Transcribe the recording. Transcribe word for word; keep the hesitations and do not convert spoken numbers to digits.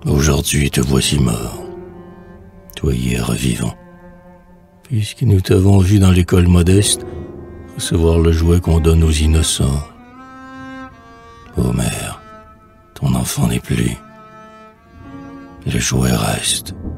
Aujourd'hui te voici mort, toi hier vivant, puisque nous t'avons vu dans l'école modeste recevoir le jouet qu'on donne aux innocents. Ô mère, ton enfant n'est plus, le jouet reste.